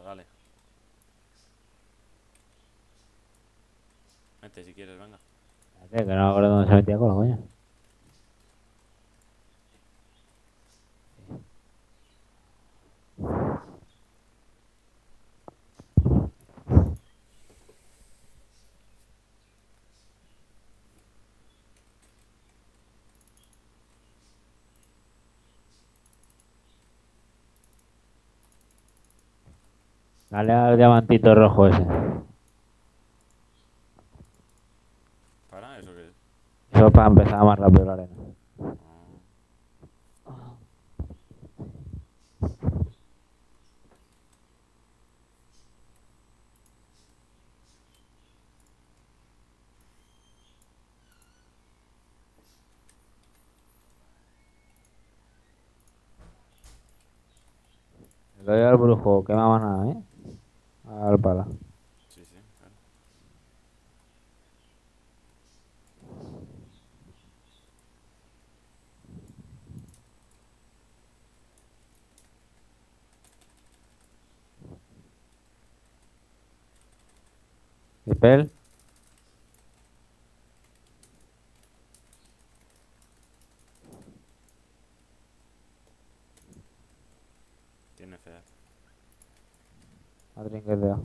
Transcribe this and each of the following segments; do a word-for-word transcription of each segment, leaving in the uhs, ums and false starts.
dale. Mete si quieres, venga. Espérate, que no me acuerdo dónde se metía con coño. Dale al diamantito rojo ese. ¿Para? ¿Eso qué es? Eso para empezar más rápido la arena. Ah, Le doy al brujo, quema más nada, ¿eh? Al pala. sí, sí, claro. Dispel. Tiene fea. A trinqueteo.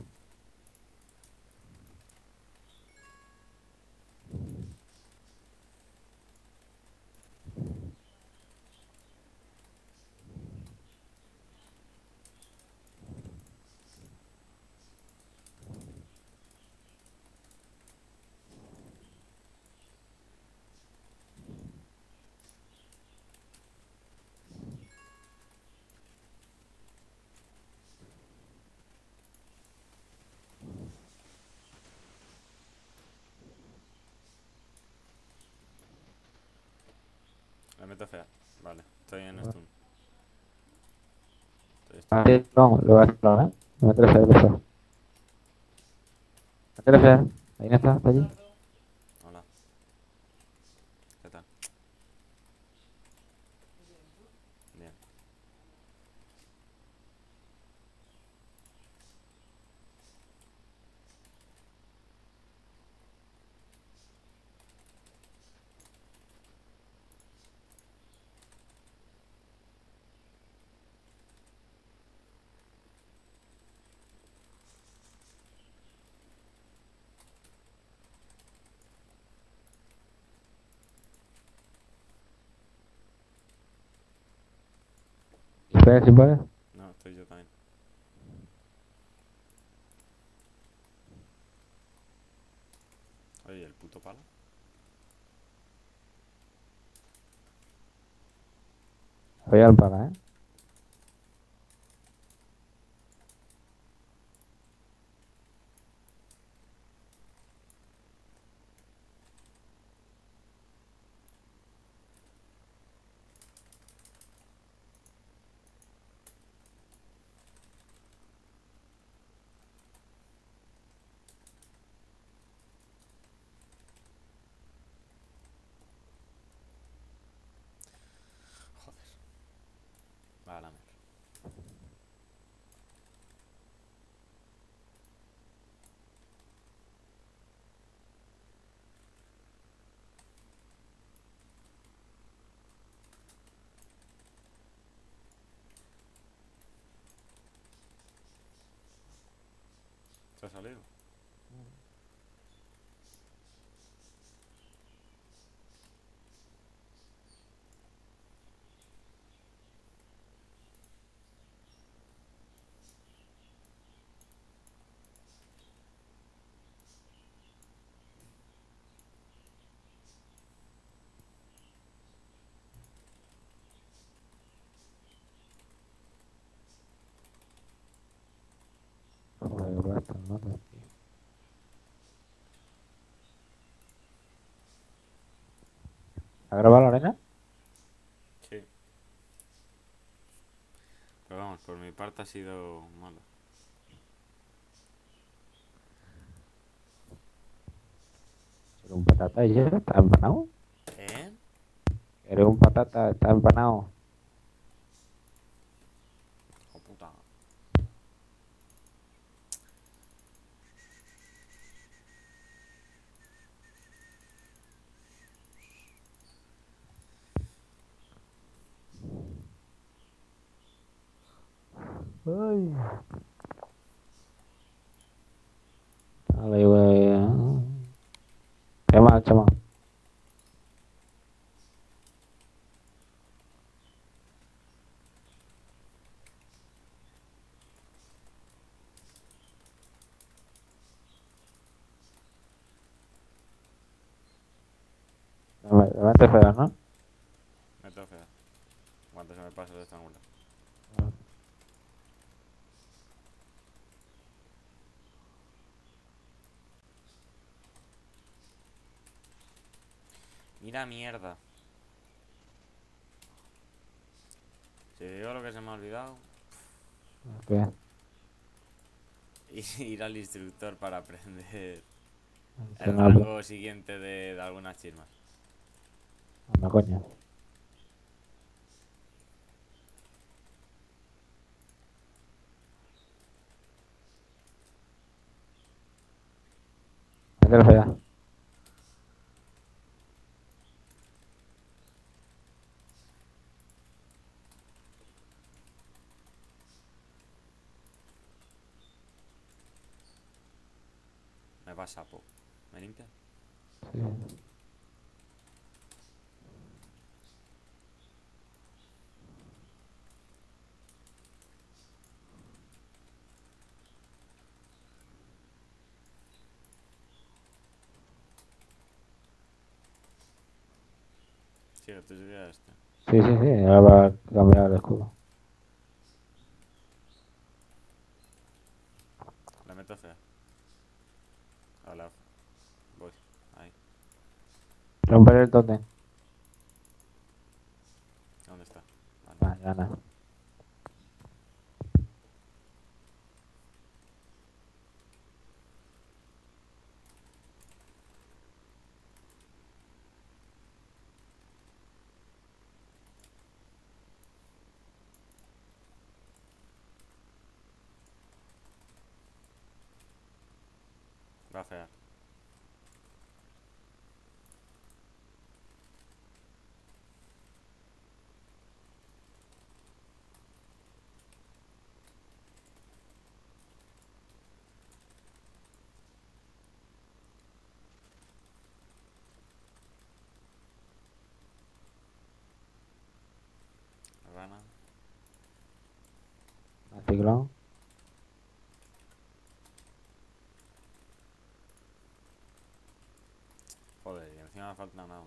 Le meto fea. Vale, estoy en stun. Estoy Ah, stuneado. sí, no, lo voy a hacer ahora, ¿eh? No me trece, eso. No te trece, ahí no está, está allí. Hola. ¿Qué tal? Bien. Espera, si puedes. No, estoy yo también. Oye, ¿el puto palo? Voy al pala, ¿eh? Joder. Va a la mierda. ¿Se ha salido? Joder, voy a estar notas, tío. ¿Ha grabado la arena? Sí. Pero vamos, por mi parte ha sido malo. Eres un patata y ya está empanado. ¿Eh? Eres un patata, está empanado. Hijo puta. Ay. Dale, güey. ¿Qué más, chamo? Me, me mete feo, ¿no? Meto fea. Cuando se me pase el estrangular. Mira mierda. Si digo lo que se me ha olvidado, ¿Qué? ir al instructor para aprender Que el no hablo. rango siguiente de, de algunas chismas. Anda, coño. Métele fea. Me pasa poco. ¿Me limpia? Sí. Sí, que tú subías este. Sí, sí, sí. Ahora va a cambiar el escudo. Le meto fea. Hola. Voy. Ahí. Romper el tótem. ¿Dónde está? Vale. Ah, ya nada. Va fea. Rana. Ciclón. Joder, y encima me falta nada.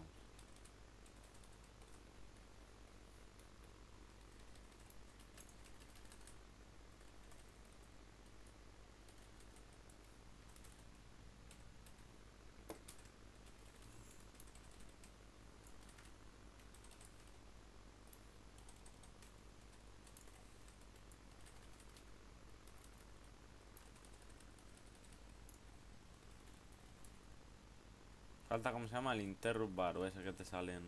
Falta, ¿cómo se llama? El interrupt bar o ese que te salen.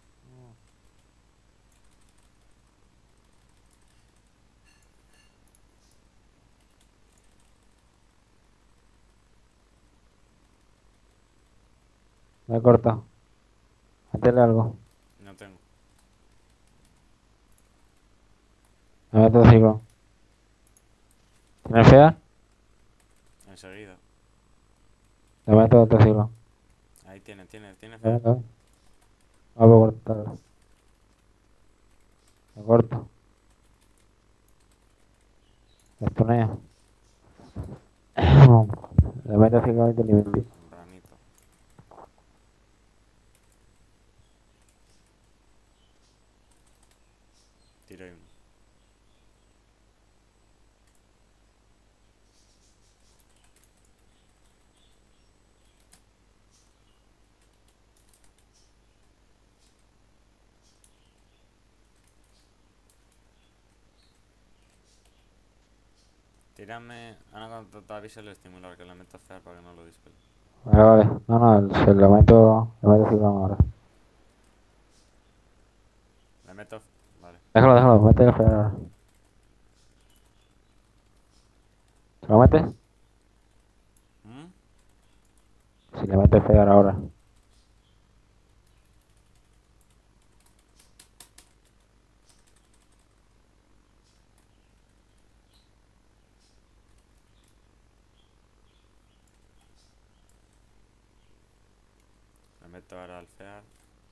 Me he cortado. Métele algo. No tengo. Me meto ciclón. ¿Tienes fea? Enseguida. Le meto otro ciclón. Ahí tiene, tiene, tiene Le fea. meto. Vamos a cortar. Me corto. Estuneo. Le meto ciclón y te limpio. Ranito. Tiro uno. Tírame. Ahora cuando te avise el estimulador que le meto fea para que no lo dispele. Vale, vale. No, no, se lo meto. Le meto ciclón ahora. Le meto. Vale. Déjalo, déjalo. Métele fea ahora. ¿Se lo metes? ¿Mm? Si le metes fea ahora. meto ahora al fear.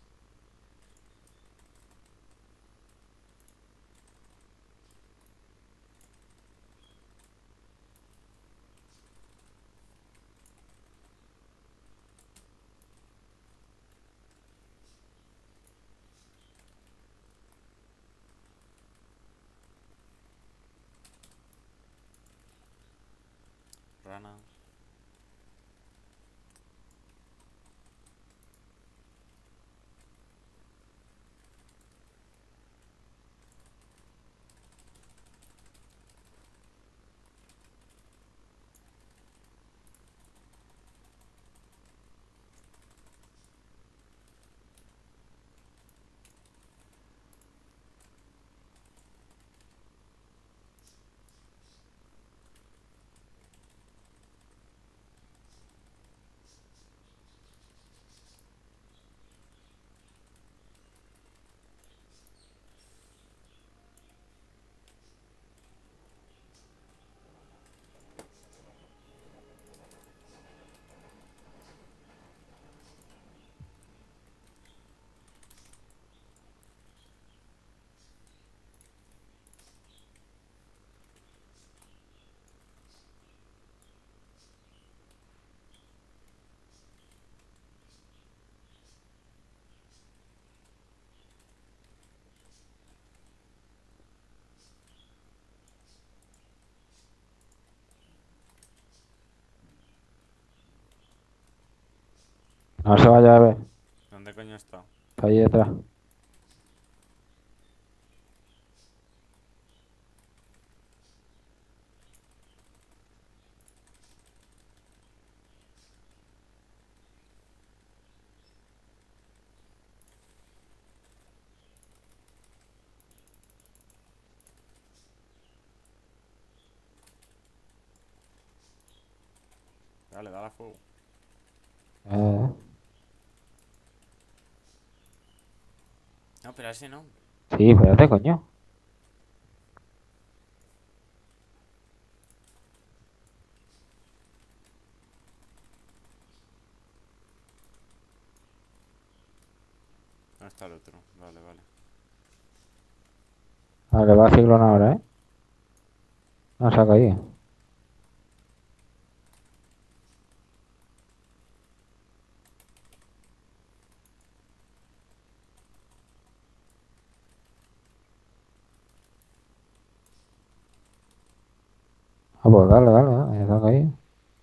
Rana. No se vaya a ver. ¿Dónde coño está? Está ahí detrás. Dale, dale a fuego. Eh, No, pero ese no. sí, espérate, coño. ¿Dónde está el otro? Vale, vale. Vale, va a ciclón ahora, ¿eh? No, se ha caído. Ah, pues dale, dale, dale, se ha caído.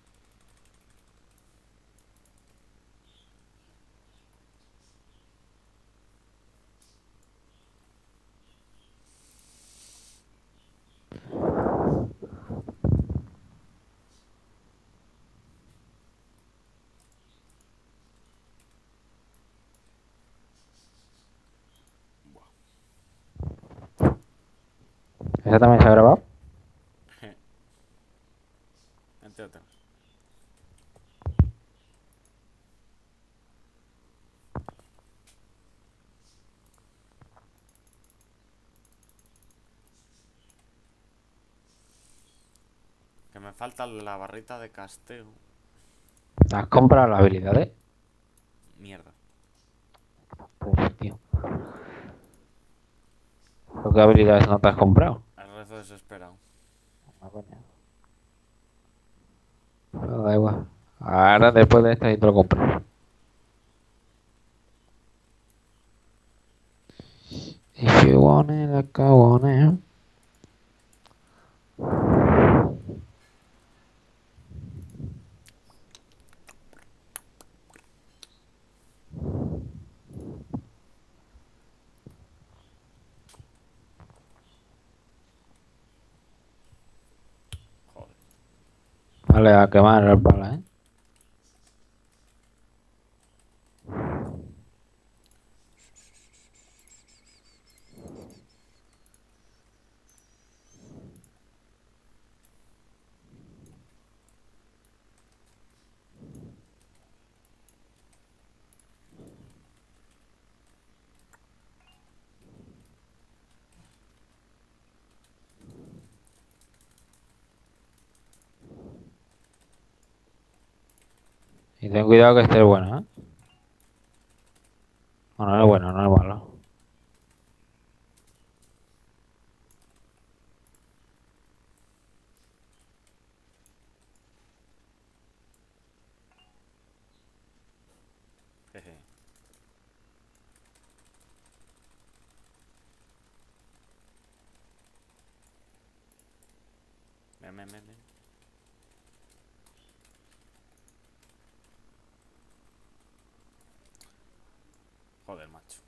¿Esa también se ha grabado? Entre otros. Que me falta la barrita de casteo. ¿Has comprado las habilidades? Mierda. Pues, tío. ¿Pero qué habilidades no te has comprado? El rezo desesperado. Ah, coño. Pero da igual. Ahora, después de esto, ahí te lo compro. If you want it, like I want it. Joder. Vale, a quemar las balas, ¿eh? Y ten cuidado que esté bueno, ¿eh? Ven, ven, ven, ven. Joder, macho.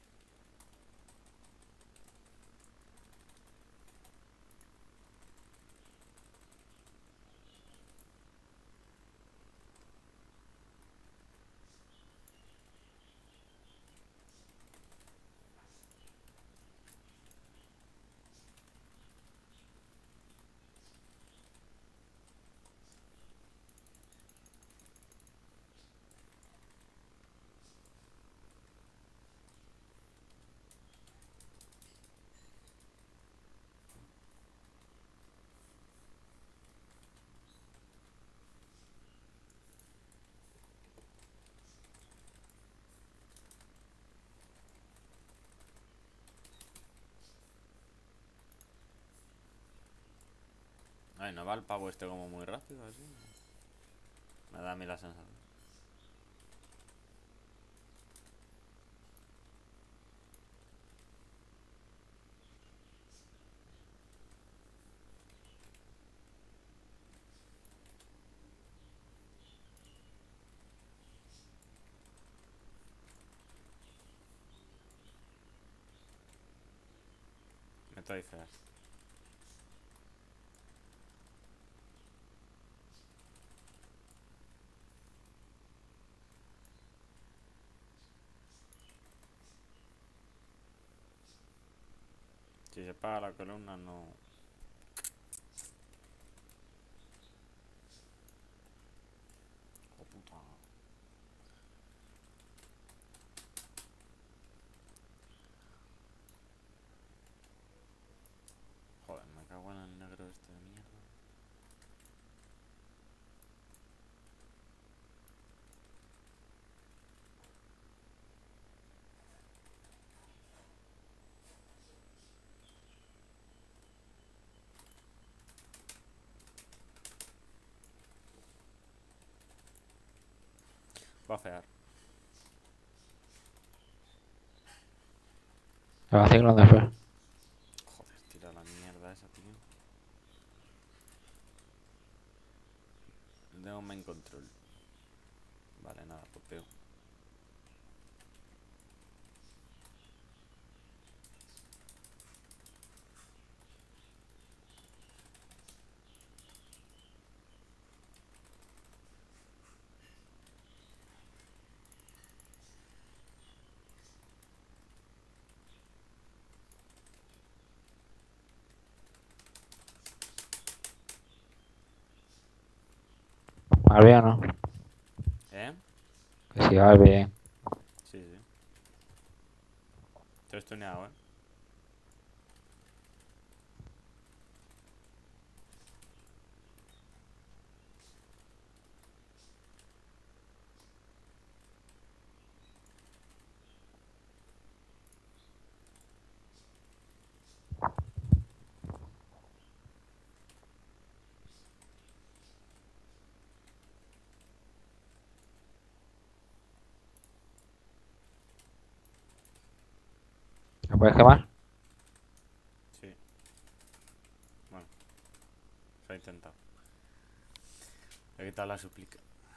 Ay, ¿no va el pavo este como muy rápido así? Me da a mí la sensación. Me estoy fea. Si se paga la columna, no. Oh, puta. Joder, me cago en el negro este de mierda. Va a fear. Se va a hacer grande después. Joder, tira la mierda esa, tío. Tengo un main control. Vale, nada, pues pego. Al bien, ¿no? ¿Eh? Que si va bien. Sí, sí. Estoy estuneado, ¿eh? ¿Me puedes quemar? Sí. Bueno, se ha intentado. He quitado la súplica.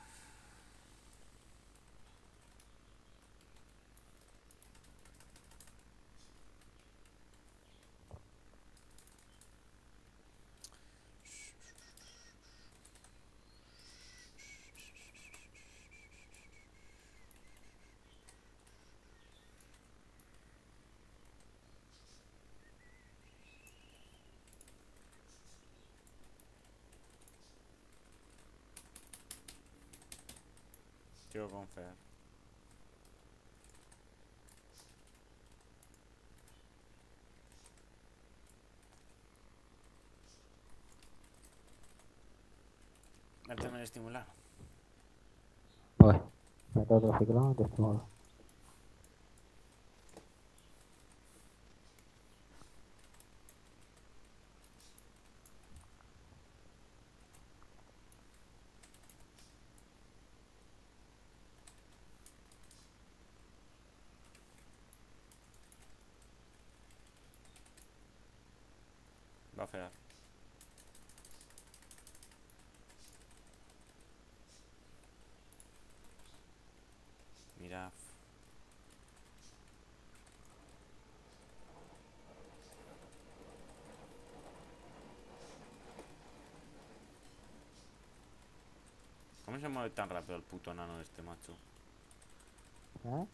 Sigo con fear. Méteme el estimular. Pues. Meto otro ciclón y te estimulo. Va a fear. ¿Cómo se mueve tan rápido el puto nano este, macho? ¿Eh?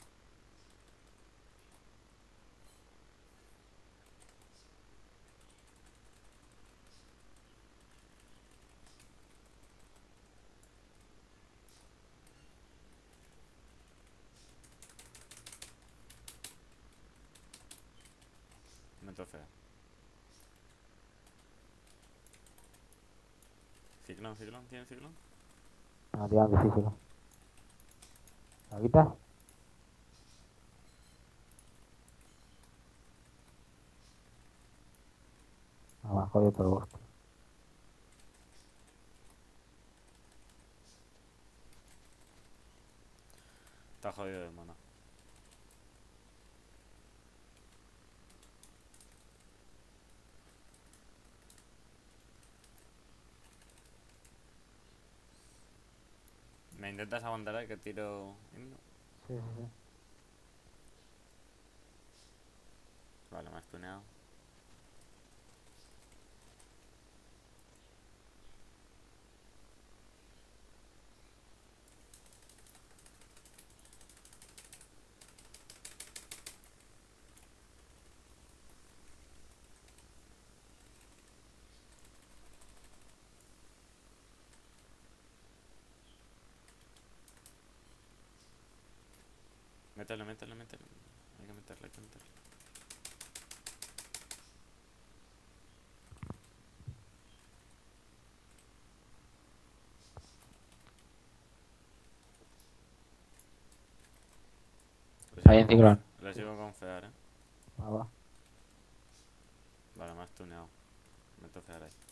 Me trofea. Ciclón, ciclón, ¿tiene ciclón? Ah, tío, difícil. ¿La quitas? Abajo de todo el bosque. Está jodido de mana. ¿Me intentas aguantar ahí que tiro himno? Sí, sí, sí. Vale, me has tuneado. Métele, métele, métele. Hay que meterle, hay que meterle. Le Ahí sigo en con, ciclón. le sigo con fear, eh. Ah, va. Vale, me has tuneado. Meto fear ahí.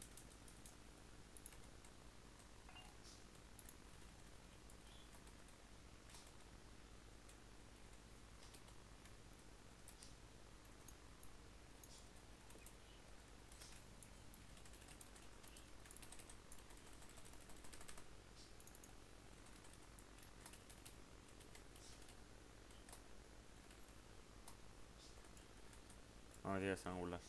Vamos a ir a estrangular.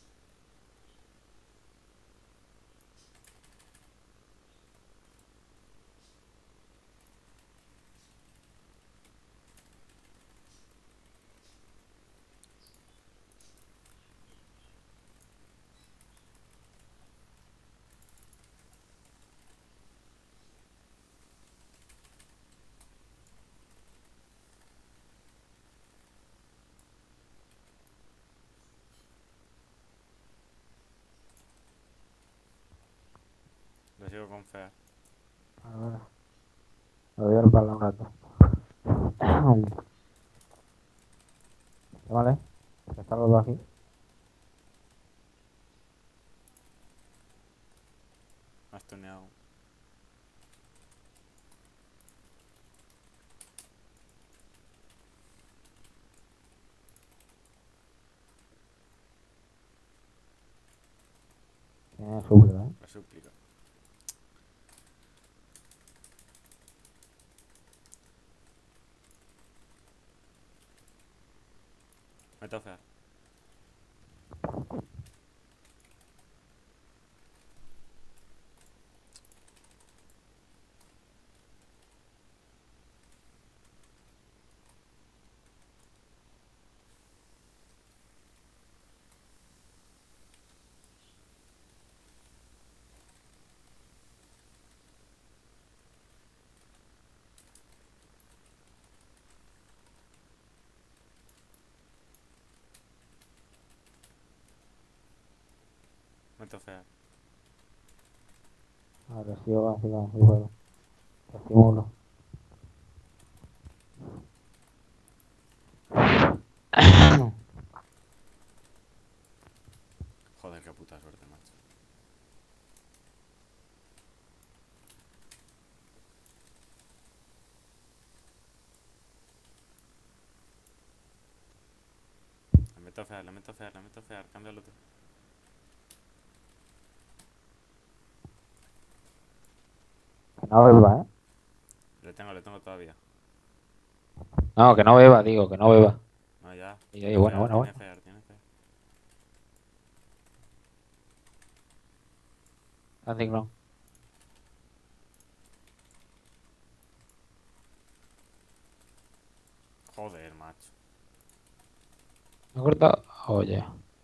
Le sigo con fear. A ver. Me voy al palo un rato. Vale. Están los dos aquí. Me has tuneado. Tiene súplica, ¿eh? La súplica. Meto fear. Meto fear. A ver, sigo así con el juego. Te estimulo. Joder, qué puta suerte, macho. Le meto fear, le meto fear, le meto fear. Cámbialo tú. Que no beba, ¿eh? Le tengo, le tengo todavía. No, que no beba, digo, que no beba. No, ya. Y ahí, Tiene bueno, fear, bueno, tiene bueno. fear, tiene fear. Está en ciclón. ¿Me he cortado? Oye.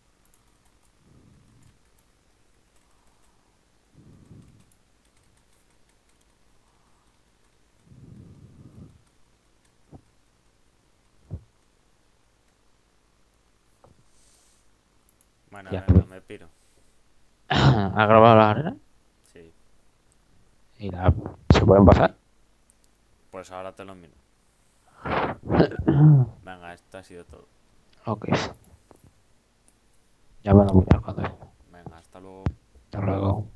Bueno, Ya, venga, pues. me piro. ¿Ha grabado la arena? Sí. ¿Y la... se pueden pasar? Pues ahora te lo miro. Venga, esto ha sido todo. Ok. Ya bueno, pues ya cuando. Venga, hasta luego. Hasta luego.